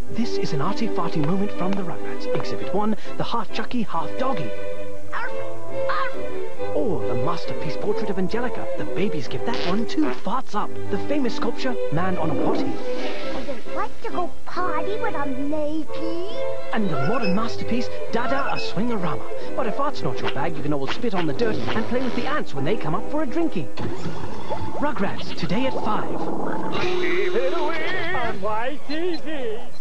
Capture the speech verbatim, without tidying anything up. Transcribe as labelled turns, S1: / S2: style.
S1: This is an arty-farty moment from the Rugrats. Exhibit one, the half-chucky, half-doggy. Or the masterpiece portrait of Angelica. The babies give that one two farts up. The famous sculpture, Man on a Potty.
S2: I'd like to go party when I'm naked.
S1: And the modern masterpiece, Dada, a swing-a-rama. But if art's not your bag, you can always spit on the dirt and play with the ants when they come up for a drinky. Rugrats, today at five.
S3: Keep it away on Y T V.